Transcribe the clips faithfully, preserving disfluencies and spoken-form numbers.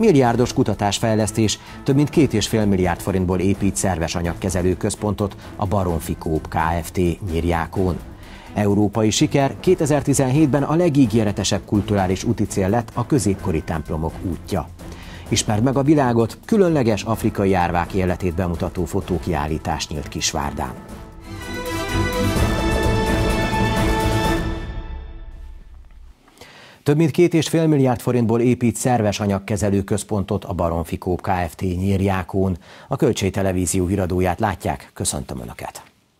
Milliárdos kutatásfejlesztés, több mint két és fél milliárd forintból épít szerves anyagkezelő központot a Baromfi Coop Kft. Nyírjákón. Európai siker, kétezer-tizenhétben a legígéretesebb kulturális úticél lett a középkori templomok útja. Ismerd meg a világot, különleges afrikai árvák életét bemutató fotókiállítás nyílt Kisvárdán. Több mint két és fél milliárd forintból épít szerves anyagkezelő központot a Baromfi Coop Kft. Nyírjákón. A Kölcsey Televízió híradóját látják, köszöntöm Önöket!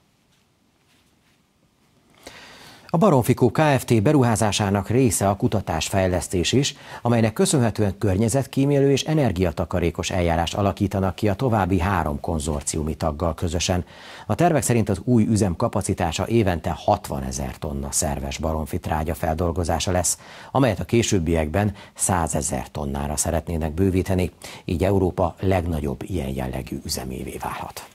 A Baromfi Coop Kft. Beruházásának része a kutatásfejlesztés is, amelynek köszönhetően környezetkímélő és energiatakarékos eljárást alakítanak ki a további három konzorciumi taggal közösen. A tervek szerint az új üzem kapacitása évente hatvanezer tonna szerves baromfi trágya feldolgozása lesz, amelyet a későbbiekben százezer tonnára szeretnének bővíteni, így Európa legnagyobb ilyen jellegű üzemévé válhat.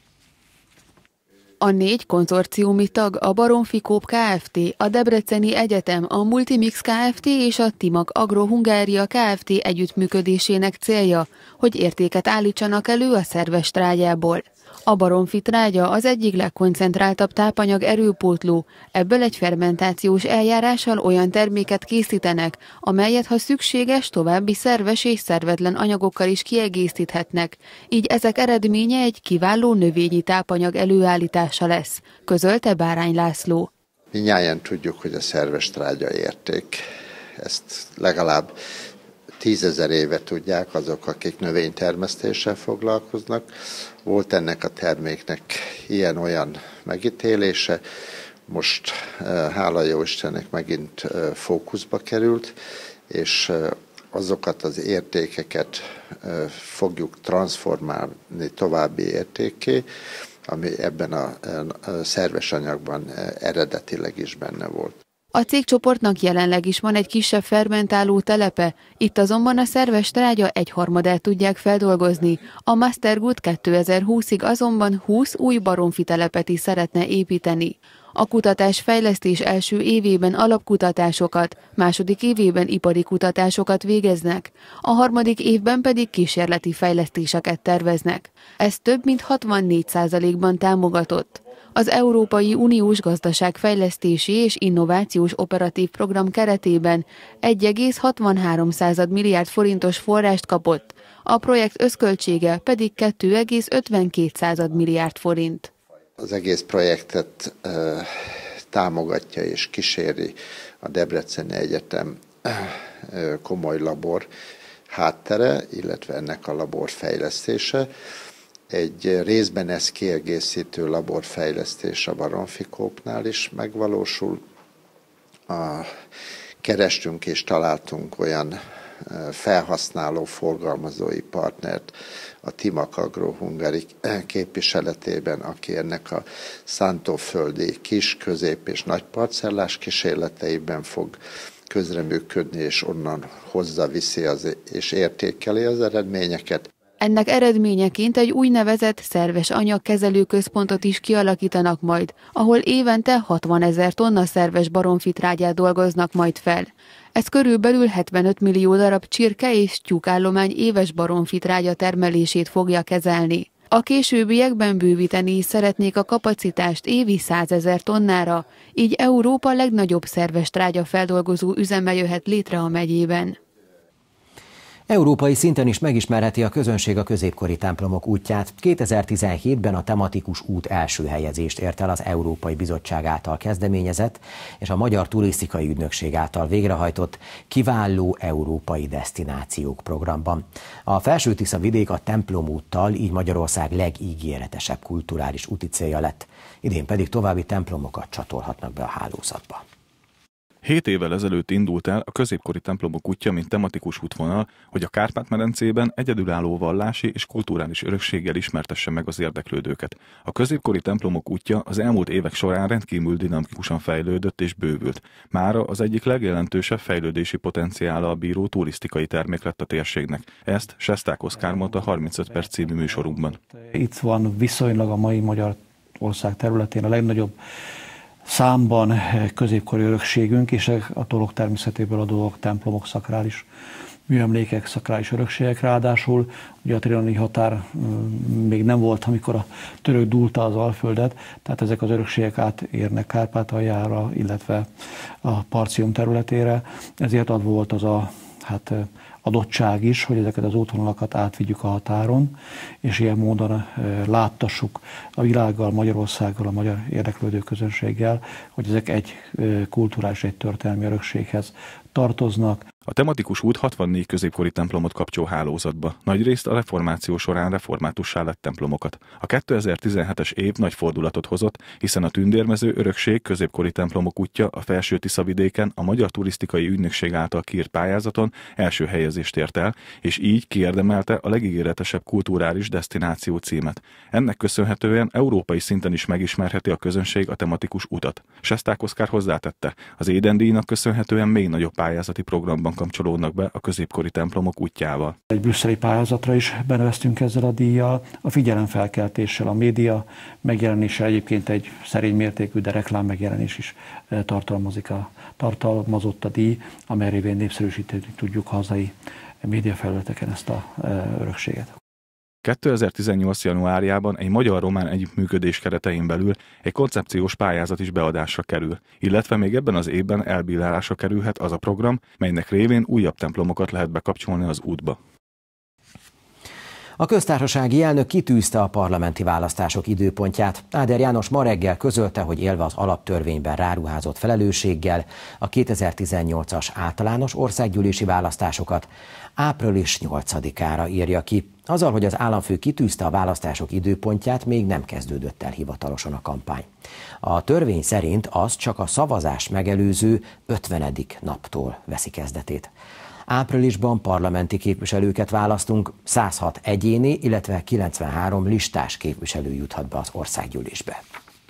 A négy konzorciumi tag a Baromfi Coop Kft., a Debreceni Egyetem, a Multimix Kft. És a Timag Agro Hungária Kft. Együttműködésének célja, hogy értéket állítsanak elő a szerves trágyából. A baromfi trágya az egyik legkoncentráltabb tápanyag erőpótló, ebből egy fermentációs eljárással olyan terméket készítenek, amelyet ha szükséges további szerves és szervetlen anyagokkal is kiegészíthetnek, így ezek eredménye egy kiváló növényi tápanyag előállítása lesz, közölte Bárány László. Mindnyájan tudjuk, hogy a szerves trágya érték, ezt legalább tízezer éve tudják azok, akik növénytermesztéssel foglalkoznak. Volt ennek a terméknek ilyen-olyan megítélése, most hála jó Istennek megint fókuszba került, és azokat az értékeket fogjuk transformálni további értékké, ami ebben a szerves anyagban eredetileg is benne volt. A cégcsoportnak jelenleg is van egy kisebb fermentáló telepe, itt azonban a szerves trágya egyharmadát tudják feldolgozni. A Mastergood kétezer-húszig azonban húsz új baromfi telepet is szeretne építeni. A kutatás-fejlesztés első évében alapkutatásokat, második évében ipari kutatásokat végeznek, a harmadik évben pedig kísérleti fejlesztéseket terveznek. Ez több mint hatvannégy százalékban támogatott. Az Európai Uniós Gazdaságfejlesztési és Innovációs Operatív Program keretében egy egész hatvanhárom milliárd forintos forrást kapott, a projekt összköltsége pedig két egész ötvenkét milliárd forint. Az egész projektet uh, támogatja és kíséri a Debreceni Egyetem uh, komoly labor háttere, illetve ennek a labor fejlesztése. Egy részben ezt kiegészítő laborfejlesztés a Baromfi Coopnál is megvalósul. A, kerestünk és találtunk olyan felhasználó forgalmazói partnert a Timag Agro Hungária képviseletében, aki ennek a szántóföldi kis, közép és nagy parcellás kísérleteiben fog közreműködni, és onnan hozzaviszi az, és értékeli az eredményeket. Ennek eredményeként egy úgynevezett szerves anyagkezelő központot is kialakítanak majd, ahol évente hatvanezer tonna szerves baromfi trágyát dolgoznak majd fel. Ez körülbelül hetvenöt millió darab csirke és tyúkállomány éves baromfi trágya termelését fogja kezelni. A későbbiekben bővíteni is szeretnék a kapacitást évi százezer tonnára, így Európa legnagyobb szerves trágya feldolgozó üzeme jöhet létre a megyében. Európai szinten is megismerheti a közönség a középkori templomok útját. kétezer-tizenhétben a tematikus út első helyezést ért el az Európai Bizottság által kezdeményezett és a Magyar Turisztikai Ügynökség által végrehajtott Kiváló Európai Desztinációk programban. A Felső-Tisza vidék a templomúttal így Magyarország legígéretesebb kulturális úticélja lett. Idén pedig további templomokat csatolhatnak be a hálózatba. Hét évvel ezelőtt indult el a középkori templomok útja, mint tematikus útvonal, hogy a Kárpát-medencében egyedülálló vallási és kulturális örökséggel ismertesse meg az érdeklődőket. A középkori templomok útja az elmúlt évek során rendkívül dinamikusan fejlődött és bővült. Mára az egyik legjelentősebb fejlődési potenciállal bíró turisztikai termék lett a térségnek. Ezt Sesták Oszkár mondta a harmincöt perc című műsorunkban. Itt van viszonylag a mai Magyarország területén a legnagyobb számban középkori örökségünk, és a dolog természetéből a dolgok templomok, szakrális műemlékek, szakrális örökségek, ráadásul ugye a trianoni határ még nem volt, amikor a török dúlta az Alföldet, tehát ezek az örökségek átérnek Kárpátaljára, illetve a Partium területére, ezért ad volt az a hát, adottság is, hogy ezeket az útvonalakat átvigyük a határon, és ilyen módon láttassuk a világgal, Magyarországgal, a magyar érdeklődő közönséggel, hogy ezek egy kulturális, egy történelmi örökséghez tartoznak. A tematikus út hatvannégy középkori templomot kapcsol hálózatba. Nagyrészt a reformáció során reformátussá lett templomokat. A kétezer-tizenhetes év nagy fordulatot hozott, hiszen a tündérmező örökség középkori templomok útja a Felső-Tiszavidéken a Magyar Turisztikai Ügynökség által kiírt pályázaton első helyezést ért el, és így kiérdemelte a legígéretesebb kulturális desztináció címet. Ennek köszönhetően európai szinten is megismerheti a közönség a tematikus utat. Sesták Oszkár hozzátette, az Éden-díjnak köszönhetően még nagyobb pályázati programban kapcsolódnak be a középkori templomok útjával. Egy brüsszeli pályázatra is beneveztünk ezzel a díjjal, a figyelemfelkeltéssel, a média megjelenéssel, egyébként egy szerény mértékű, de reklám megjelenés is tartalmazik a, tartalmazott a díj, amely révén népszerűsíteni tudjuk hazai médiafelületeken ezt a örökséget. kétezer-tizennyolc. januárjában egy magyar-román együttműködés keretein belül egy koncepciós pályázat is beadásra kerül, illetve még ebben az évben elbírálásra kerülhet az a program, melynek révén újabb templomokat lehet bekapcsolni az útba. A köztársasági elnök kitűzte a parlamenti választások időpontját. Áder János ma reggel közölte, hogy élve az alaptörvényben ráruházott felelősséggel a kétezer-tizennyolcas általános országgyűlési választásokat április nyolcadikára írja ki. Azzal, hogy az államfő kitűzte a választások időpontját, még nem kezdődött el hivatalosan a kampány. A törvény szerint az csak a szavazás megelőző ötvenedik naptól veszi kezdetét. Áprilisban parlamenti képviselőket választunk, száz hat egyéni, illetve kilencvenhárom listás képviselő juthat be az országgyűlésbe.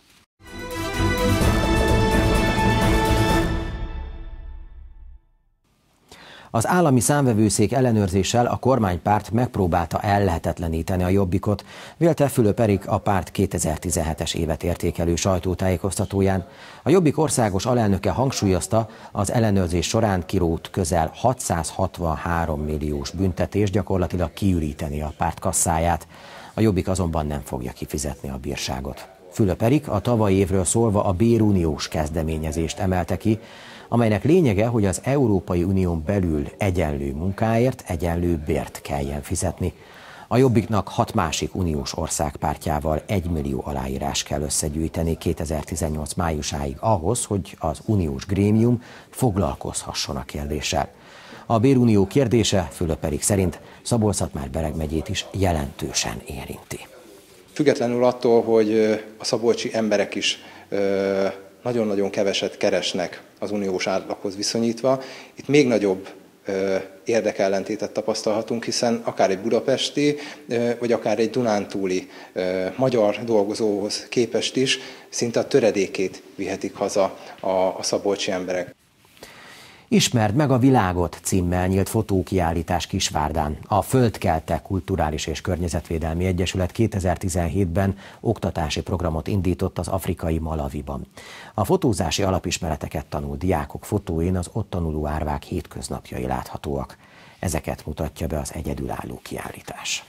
Az állami számvevőszék ellenőrzéssel a kormánypárt megpróbálta ellehetetleníteni a Jobbikot, vélte Fülöp Erik, a párt kétezer-tizenhetes évet értékelő sajtótájékoztatóján. A Jobbik országos alelnöke hangsúlyozta, az ellenőrzés során kirót közel hatszázhatvanhárom milliós büntetés gyakorlatilag kiüríteni a párt kasszáját. A Jobbik azonban nem fogja kifizetni a bírságot. Fülöp Erik a tavalyi évről szólva a béruniós kezdeményezést emelte ki, amelynek lényege, hogy az Európai Unión belül egyenlő munkáért egyenlő bért kelljen fizetni. A Jobbiknak hat másik uniós ország pártjával egymillió aláírás kell összegyűjteni kétezer-tizennyolc májusáig ahhoz, hogy az uniós grémium foglalkozhasson a kérdéssel. A bérunió kérdése Fülöp Erik szerint Szabolcs-Szatmár-Bereg megyét is jelentősen érinti. Függetlenül attól, hogy a szabolcsi emberek is nagyon-nagyon keveset keresnek az uniós átlaghoz viszonyítva, itt még nagyobb érdekellentétet tapasztalhatunk, hiszen akár egy budapesti, vagy akár egy dunántúli magyar dolgozóhoz képest is szinte a töredékét vihetik haza a szabolcsi emberek. Ismerd meg a világot címmel nyílt fotókiállítás Kisvárdán. A Földkelte Kulturális és Környezetvédelmi Egyesület kétezer-tizenhétben oktatási programot indított az afrikai Malawiban. A fotózási alapismereteket tanul diákok fotóin az ott tanuló árvák hétköznapjai láthatóak. Ezeket mutatja be az egyedülálló kiállítás.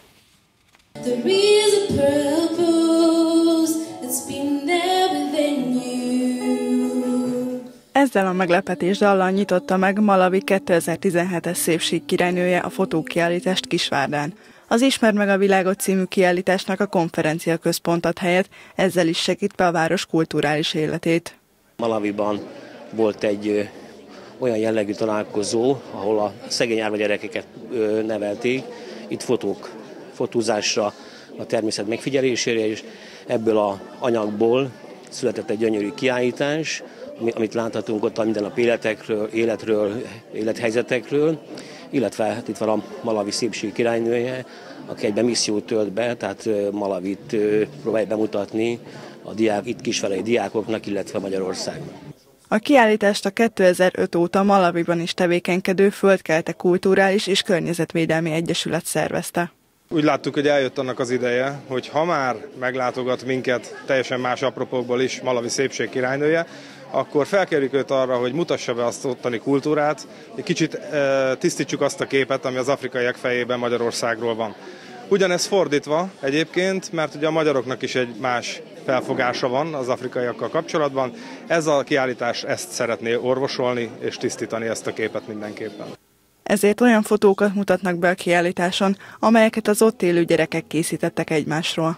Ezzel a meglepetés dallal nyitotta meg Malawi kétezer-tizenhetes szépség királynője a fotókiállítást Kisvárdán. Az Ismerd meg a világot című kiállításnak a konferencia központ ad helyet, ezzel is segítve a város kulturális életét. Malawiban volt egy olyan jellegű találkozó, ahol a szegény árva gyerekeket nevelték, itt fotók, fotózásra, a természet megfigyelésére, és ebből az anyagból született egy gyönyörű kiállítás, amit láthatunk ott a mindennap életekről, életről, élethelyzetekről, illetve hát itt van a Malawi szépség királynője, aki egyben missziót tölt be, tehát Malawit próbálja bemutatni a diák, itt kisvárdai diákoknak, illetve Magyarországnak. A kiállítást a kétezer-öt óta Malawiban is tevékenykedő Földkelte Kulturális és Környezetvédelmi Egyesület szervezte. Úgy láttuk, hogy eljött annak az ideje, hogy ha már meglátogat minket teljesen más apropókból is Malawi szépség királynője, akkor felkérjük őt arra, hogy mutassa be azt ottani kultúrát, egy kicsit e, tisztítsuk azt a képet, ami az afrikaiak fejében Magyarországról van. Ugyanez fordítva egyébként, mert ugye a magyaroknak is egy más felfogása van az afrikaiakkal kapcsolatban. Ez a kiállítás ezt szeretné orvosolni és tisztítani ezt a képet mindenképpen. Ezért olyan fotókat mutatnak be a kiállításon, amelyeket az ott élő gyerekek készítettek egymásról.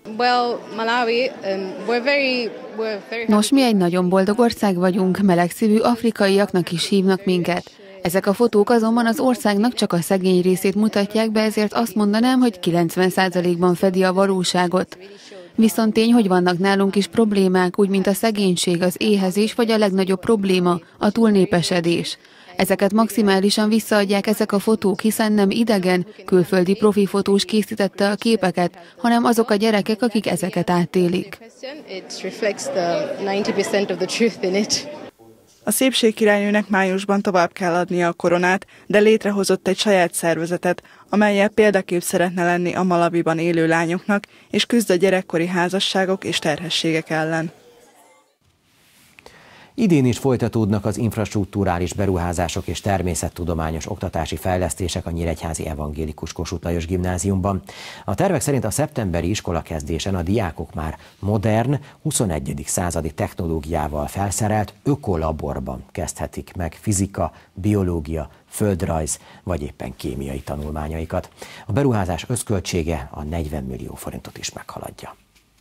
Nos, mi egy nagyon boldog ország vagyunk, melegszívű afrikaiaknak is hívnak minket. Ezek a fotók azonban az országnak csak a szegény részét mutatják be, ezért azt mondanám, hogy kilencven százalékban fedi a valóságot. Viszont tény, hogy vannak nálunk is problémák, úgy mint a szegénység, az éhezés vagy a legnagyobb probléma, a túlnépesedés. Ezeket maximálisan visszaadják ezek a fotók, hiszen nem idegen, külföldi profi fotós készítette a képeket, hanem azok a gyerekek, akik ezeket átélik. A szépségkirálynőnek májusban tovább kell adnia a koronát, de létrehozott egy saját szervezetet, amellyel példakép szeretne lenni a Malawiban élő lányoknak, és küzd a gyerekkori házasságok és terhességek ellen. Idén is folytatódnak az infrastrukturális beruházások és természettudományos oktatási fejlesztések a Nyíregyházi Evangélikus Kossuth Lajos Gimnáziumban. A tervek szerint a szeptemberi iskolakezdésen a diákok már modern, huszonegyedik századi technológiával felszerelt ökolaborban kezdhetik meg fizika, biológia, földrajz vagy éppen kémiai tanulmányaikat. A beruházás összköltsége a negyven millió forintot is meghaladja.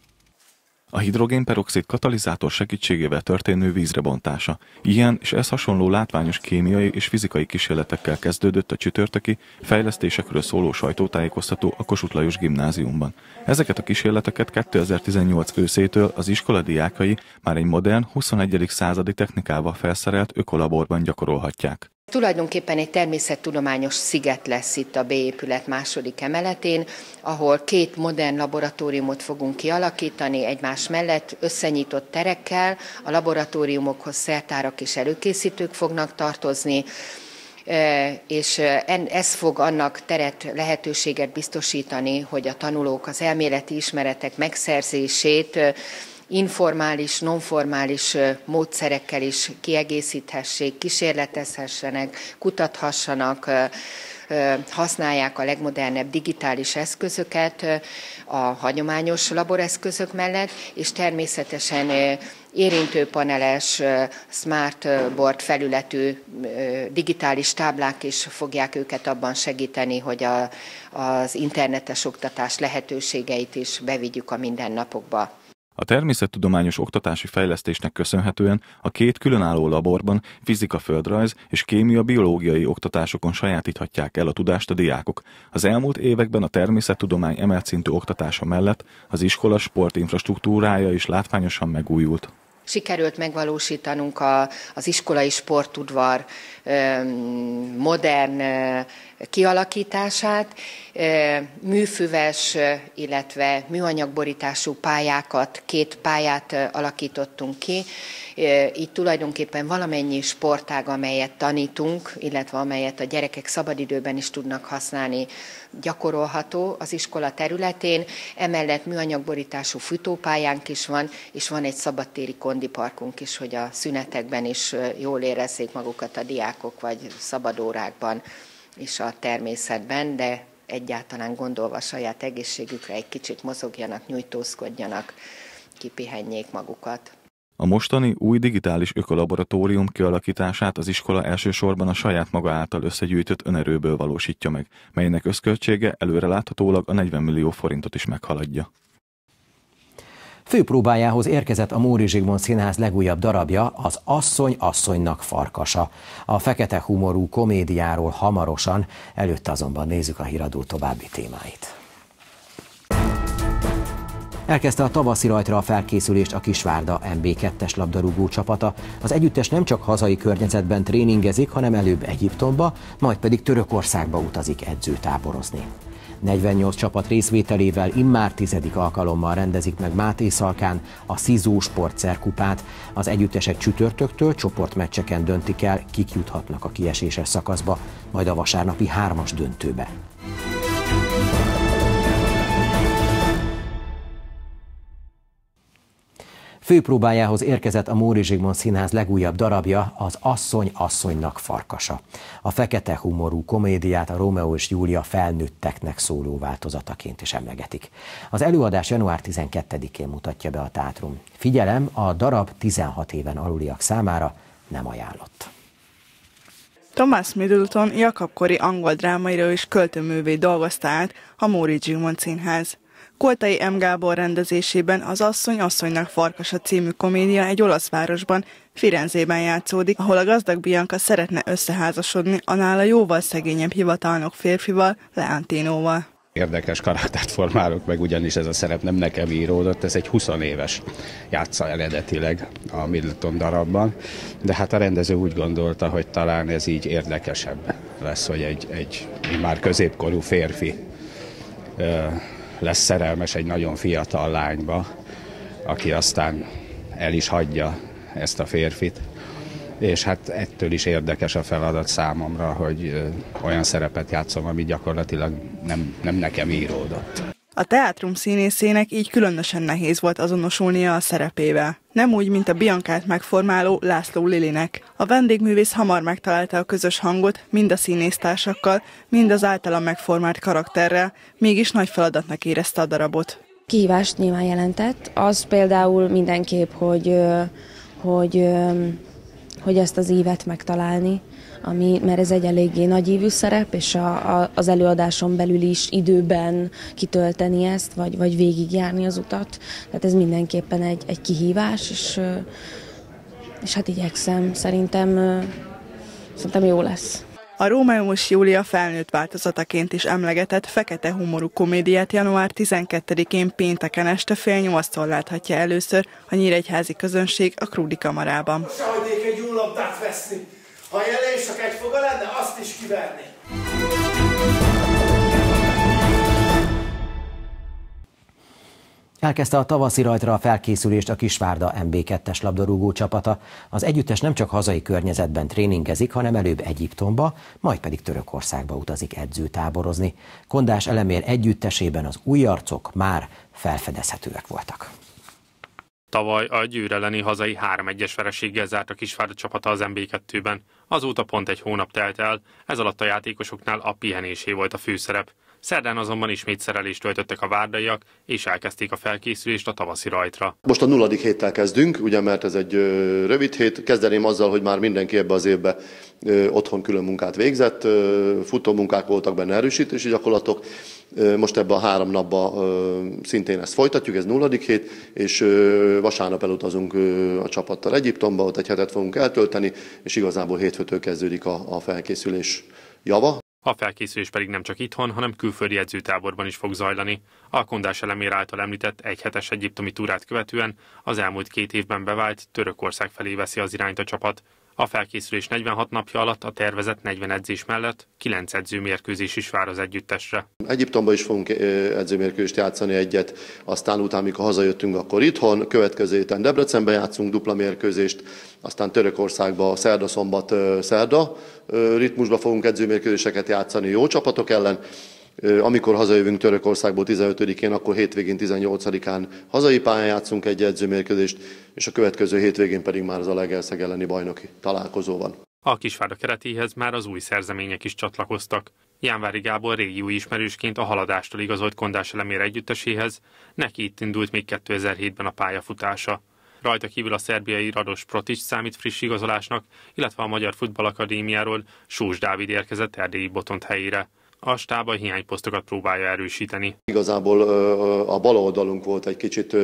A hidrogénperoxid katalizátor segítségével történő vízrebontása. Ilyen és ez hasonló látványos kémiai és fizikai kísérletekkel kezdődött a csütörtöki fejlesztésekről szóló sajtótájékoztató a Kossuth Lajos Gimnáziumban. Ezeket a kísérleteket kétezer-tizennyolc őszétől az iskola diákai már egy modern, huszonegyedik századi technikával felszerelt ökolaborban gyakorolhatják. Tulajdonképpen egy természettudományos sziget lesz itt a B épület második emeletén, ahol két modern laboratóriumot fogunk kialakítani egymás mellett, összenyitott terekkel, a laboratóriumokhoz szertárak és előkészítők fognak tartozni, és ez fog annak teret, lehetőséget biztosítani, hogy a tanulók az elméleti ismeretek megszerzését informális, nonformális módszerekkel is kiegészíthessék, kísérletezhessenek, kutathassanak, használják a legmodernebb digitális eszközöket a hagyományos laboreszközök mellett, és természetesen érintőpaneles, smartboard felületű digitális táblák is fogják őket abban segíteni, hogy a, az internetes oktatás lehetőségeit is bevigyük a mindennapokba. A természettudományos oktatási fejlesztésnek köszönhetően a két különálló laborban fizika-földrajz és kémia-biológiai oktatásokon sajátíthatják el a tudást a diákok. Az elmúlt években a természettudomány emelt szintű oktatása mellett az iskola sportinfrastruktúrája is látványosan megújult. Sikerült megvalósítanunk a, az iskolai sportudvar modern kialakítását, műfüves, illetve műanyagborítású pályákat, két pályát alakítottunk ki. Így tulajdonképpen valamennyi sportág, amelyet tanítunk, illetve amelyet a gyerekek szabadidőben is tudnak használni, gyakorolható az iskola területén. Emellett műanyagborítású futópályánk is van, és van egy szabadtéri kondiparkunk is, hogy a szünetekben is jól érezzék magukat a diákok, vagy szabadórákban is a természetben, de egyáltalán gondolva a saját egészségükre egy kicsit mozogjanak, nyújtózkodjanak, kipihenjék magukat. A mostani új digitális ökolaboratórium kialakítását az iskola elsősorban a saját maga által összegyűjtött önerőből valósítja meg, melynek összköltsége előreláthatólag a negyven millió forintot is meghaladja. Főpróbájához érkezett a Móri Zsigmond Színház legújabb darabja, az Asszony asszonynak farkasa. A fekete humorú komédiáról hamarosan, előtte azonban nézzük a híradó további témáit. Elkezdte a tavaszi rajtra a felkészülést a Kisvárda em bé kettes labdarúgó csapata. Az együttes nem csak hazai környezetben tréningezik, hanem előbb Egyiptomba, majd pedig Törökországba utazik edzőtáborozni. negyvennyolc csapat részvételével immár tizedik alkalommal rendezik meg Mátészalkán a Szizó Sportszerkupát. Az együttesek csütörtöktől csoportmeccseken döntik el, kik juthatnak a kieséses szakaszba, majd a vasárnapi hármas döntőbe. Főpróbájához érkezett a Móricz Zsigmond Színház legújabb darabja, az Asszony asszonynak farkasa. A fekete humorú komédiát a Rómeó és Júlia felnőtteknek szóló változataként is emlegetik. Az előadás január tizenkettedikén mutatja be a Teátrum. Figyelem, a darab tizenhat éven aluliak számára nem ajánlott. Thomas Middleton Jakab-kori angol drámaíró és költőművé dolgozta át a Móricz Zsigmond Színház. Koltai M. Gábor rendezésében az Asszony asszonynak farkasa című komédia egy olasz városban, Firenzében játszódik, ahol a gazdag Bianca szeretne összeházasodni a nála jóval szegényebb hivatalnok férfival, Leontinóval. Érdekes karaktert formálok meg, ugyanis ez a szerep nem nekem íródott, ez egy húsz-éves játsza eredetileg a Middleton darabban, de hát a rendező úgy gondolta, hogy talán ez így érdekesebb lesz, hogy egy, egy már középkorú férfi ö, lesz szerelmes egy nagyon fiatal lányba, aki aztán el is hagyja ezt a férfit. És hát ettől is érdekes a feladat számomra, hogy olyan szerepet játszom, ami gyakorlatilag nem, nem nekem íródott. A Teátrum színészének így különösen nehéz volt azonosulnia a szerepével. Nem úgy, mint a Biancát megformáló László Lilinek. A vendégművész hamar megtalálta a közös hangot, mind a színésztársakkal, mind az általa megformált karakterrel, mégis nagy feladatnak érezte a darabot. Kihívást nyilván jelentett, az például mindenképp, hogy, hogy, hogy ezt az ívet megtalálni, ami, mert ez egy eléggé nagyívű szerep, és a, a, az előadáson belül is időben kitölteni ezt, vagy, vagy végigjárni az utat. Tehát ez mindenképpen egy, egy kihívás, és, és hát igyekszem, szerintem, szerintem jó lesz. A Rómeó és Júlia felnőtt változataként is emlegetett fekete humorú komédiát január tizenkettedikén pénteken este fél nyolctól láthatja először a nyíregyházi közönség a Krúdi Kamarában. Se hagynék egy gyúllabdát veszni. Ha jelen csak egy foga lenne, azt is kiverni. Elkezdte a tavaszi rajtra a felkészülést a Kisvárda em bé kettes labdarúgó csapata. Az együttes nem csak hazai környezetben tréningezik, hanem előbb Egyiptomba, majd pedig Törökországba utazik edzőtáborozni. Kondás Elemér együttesében az új arcok már felfedezhetőek voltak. Tavaly a Győr elleni hazai három egyes vereséggel zárt a Kisvárda csapata az em bé kettőben. Azóta pont egy hónap telt el, ez alatt a játékosoknál a pihenésé volt a főszerep. Szerdán azonban ismét szerelést töltöttek a várdaiak, és elkezdték a felkészülést a tavaszi rajtra. Most a nulladik héttel kezdünk, ugye, mert ez egy ö, rövid hét. Kezdeném azzal, hogy már mindenki ebbe az évbe ö, otthon külön munkát végzett, ö, futómunkák voltak benne, erősítési gyakorlatok. Ö, most ebben a három napban ö, szintén ezt folytatjuk, ez nulladik hét, és ö, vasárnap elutazunk ö, a csapattal Egyiptomba, ott egy hetet fogunk eltölteni, és igazából hétfőtől kezdődik a, a felkészülés java. A felkészülés pedig nem csak itthon, hanem külföldi edzőtáborban is fog zajlani. A Kondás Elemér által említett egyhetes egyiptomi túrát követően az elmúlt két évben bevált Törökország felé veszi az irányt a csapat. A felkészülés negyvenhat napja alatt a tervezett negyven edzés mellett kilenc edzőmérkőzés is vár az együttesre. Egyiptomban is fogunk edzőmérkőzést játszani egyet, aztán utána, amikor hazajöttünk, akkor itthon, következő héten Debrecenben játszunk dupla mérkőzést, aztán Törökországban szerda-szombat szerda ritmusban fogunk edzőmérkőzéseket játszani jó csapatok ellen. Amikor hazajövünk Törökországból tizenötödikén, akkor hétvégén tizennyolcadikán hazai pályán játszunk egy edzőmérkőzést, és a következő hétvégén pedig már az a Legelszeg elleni bajnoki találkozó van. A Kisvárda keretéhez már az új szerzemények is csatlakoztak. Jánvári Gábor régió ismerősként a Haladástól igazolt Kondás Elemér együtteséhez, neki itt indult még kétezer-hétben a pályafutása. Rajta kívül a szerbiai Rados Protics számít friss igazolásnak, illetve a Magyar Futballakadémiáról Sós Dávid érkezett Erdélyi Botont helyére. A stáb a hiányposztokat próbálja erősíteni. Igazából a bal oldalunk volt egy kicsit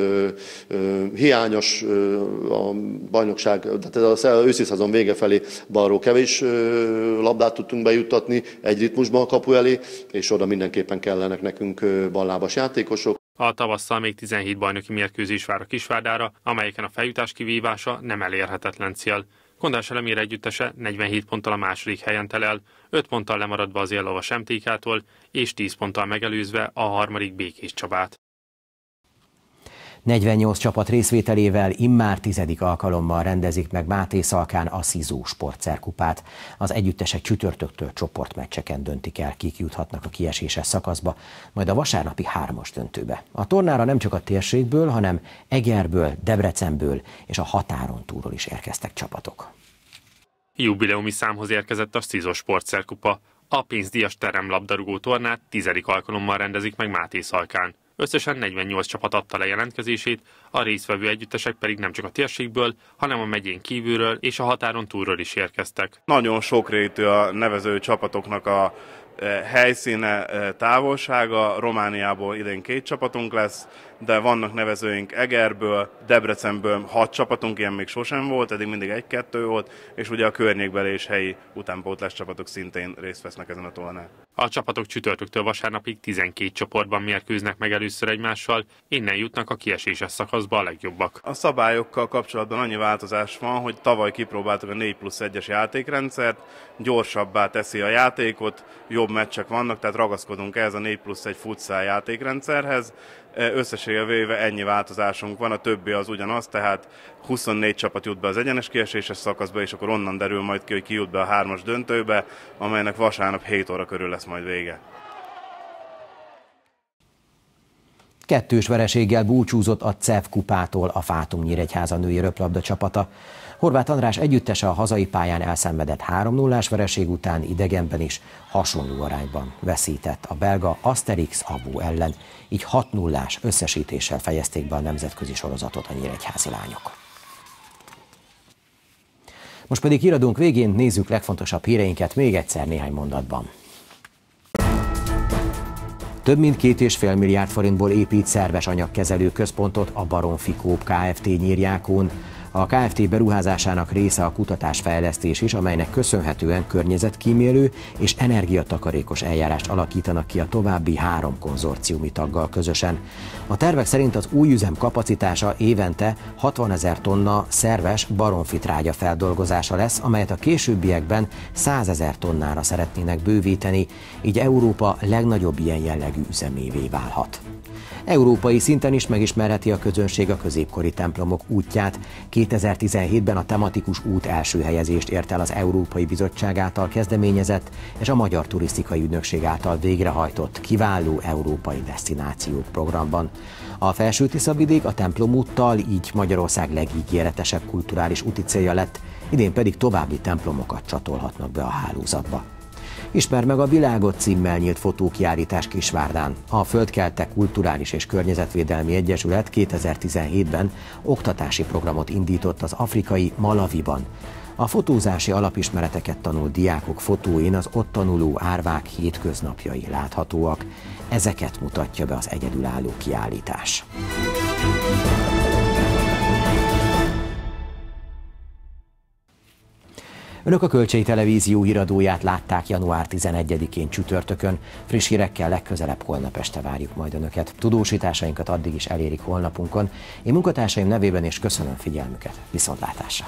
hiányos, a bajnokság, tehát az őszi szezon vége felé balról kevés labdát tudtunk bejuttatni egy ritmusban a kapu elé, és oda mindenképpen kellenek nekünk ballábas játékosok. A tavasszal még tizenhét bajnoki mérkőzés vár a Kisvárdára, amelyeken a feljutás kivívása nem elérhetetlen cél. Kondás Elemér együttese negyvenhét ponttal a második helyen telel, öt ponttal lemaradva az Éllovas em té ká-tól, és tíz ponttal megelőzve a harmadik Békés Csabát. negyvennyolc csapat részvételével immár tizedik alkalommal rendezik meg Mátészalkán a Szizó sportszerkupát. Az együttesek csütörtöktől csoportmeccseken döntik el, kik juthatnak a kieséses szakaszba, majd a vasárnapi hármas döntőbe. A tornára nem csak a térségből, hanem Egerből, Debrecenből és a határon túlról is érkeztek csapatok. Jubileumi számhoz érkezett a Szizó sportszerkupa. A pénzdíjas teremlabdarúgó tornát tizedik alkalommal rendezik meg Mátészalkán. Összesen negyvennyolc csapat adta le jelentkezését, a résztvevő együttesek pedig nem csak a térségből, hanem a megyén kívülről és a határon túlról is érkeztek. Nagyon sokrétű a nevező csapatoknak a helyszíne, távolsága. Romániából idén két csapatunk lesz, de vannak nevezőink Egerből, Debrecenből hat csapatunk, ilyen még sosem volt, eddig mindig egy-kettő volt, és ugye a környékbeli és helyi utánpótlás csapatok szintén részt vesznek ezen a tornán. A csapatok csütörtöktől vasárnapig tizenkét csoportban mérkőznek meg először egymással, innen jutnak a kieséses szakaszba a legjobbak. A szabályokkal kapcsolatban annyi változás van, hogy tavaly kipróbáltuk a négy plusz egyes játékrendszert, gyorsabbá teszi a játékot, jobb meccsek vannak, tehát ragaszkodunk ehhez a négy plusz egy futsal játékrendszerhez. Összességében véve ennyi változásunk van, a többi az ugyanaz, tehát huszonnégy csapat jut be az egyenes kieséses szakaszba, és akkor onnan derül majd ki, hogy ki jut be a hármas döntőbe, amelynek vasárnap hét óra körül lesz majd vége. Kettős vereséggel búcsúzott a cé e ef kupától a Fátum Nyíregyháza női röplabda csapata. Horváth András együttese a hazai pályán elszenvedett három nullás vereség után idegenben is hasonló arányban veszített a belga Asterix Abu ellen, így hat nullás összesítéssel fejezték be a nemzetközi sorozatot a nyíregyházi lányok. Most pedig híradónk végén nézzük legfontosabb híreinket még egyszer néhány mondatban. Több mint két és fél milliárd forintból épít szerves anyagkezelő központot a Baromfi Coop Kft. Nyírjákón. A Kft. Beruházásának része a kutatásfejlesztés is, amelynek köszönhetően környezetkímélő és energiatakarékos eljárást alakítanak ki a további három konzorciumi taggal közösen. A tervek szerint az új üzem kapacitása évente hatvanezer tonna szerves baromfi trágya feldolgozása lesz, amelyet a későbbiekben százezer tonnára szeretnének bővíteni, így Európa legnagyobb ilyen jellegű üzemévé válhat. Európai szinten is megismerheti a közönség a középkori templomok útját. kétezer-tizenhétben a tematikus út első helyezést ért el az Európai Bizottság által kezdeményezett és a Magyar Turisztikai Ügynökség által végrehajtott kiváló európai desztinációk programban. A Felső-Tiszavidék a templomúttal így Magyarország legígéretesebb kulturális úti célja lett, idén pedig további templomokat csatolhatnak be a hálózatba. Ismerd meg a világot címmel nyílt fotókiállítás Kisvárdán. A Földkelte Kulturális és Környezetvédelmi Egyesület kétezer-tizenhétben oktatási programot indított az afrikai Malawiban. A fotózási alapismereteket tanult diákok fotóin az ott tanuló árvák hétköznapjai láthatóak. Ezeket mutatja be az egyedülálló kiállítás. Önök a Kölcsei Televízió híradóját látták január tizenegyedikén csütörtökön. Friss hírekkel legközelebb holnap este várjuk majd Önöket. Tudósításainkat addig is elérik honlapunkon. Én munkatársaim nevében is köszönöm figyelmüket. Viszontlátásra!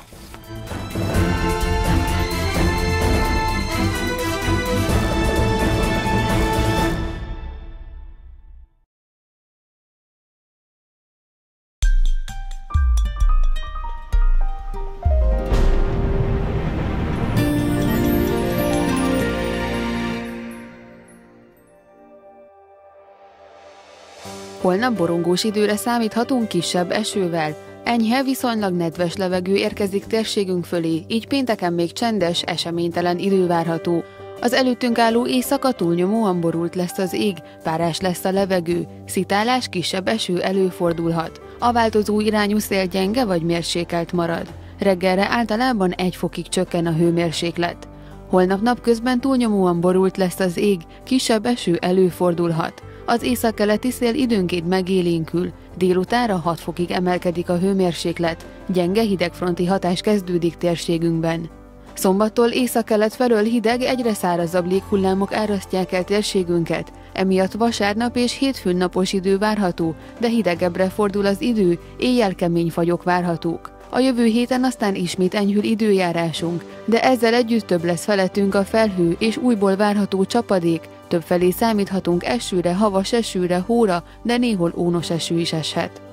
Holnap borongós időre számíthatunk kisebb esővel. Enyhe, viszonylag nedves levegő érkezik térségünk fölé, így pénteken még csendes, eseménytelen idő várható. Az előttünk álló éjszaka túlnyomóan borult lesz az ég, párás lesz a levegő, szitálás, kisebb eső előfordulhat. A változó irányú szél gyenge vagy mérsékelt marad. Reggelre általában egy fokig csökken a hőmérséklet. Holnap napközben túlnyomóan borult lesz az ég, kisebb eső előfordulhat. Az északkeleti szél időnként megélénkül, délutánra hat fokig emelkedik a hőmérséklet, gyenge hidegfronti hatás kezdődik térségünkben. Szombattól északkelet felől hideg, egyre szárazabb léghullámok árasztják el térségünket, emiatt vasárnap és hétfőn napos idő várható, de hidegebbre fordul az idő, éjjel kemény fagyok várhatók. A jövő héten aztán ismét enyhül időjárásunk, de ezzel együtt több lesz felettünk a felhő és újból várható csapadék, többfelé számíthatunk esőre, havas esőre, hóra, de néhol ónos eső is eshet.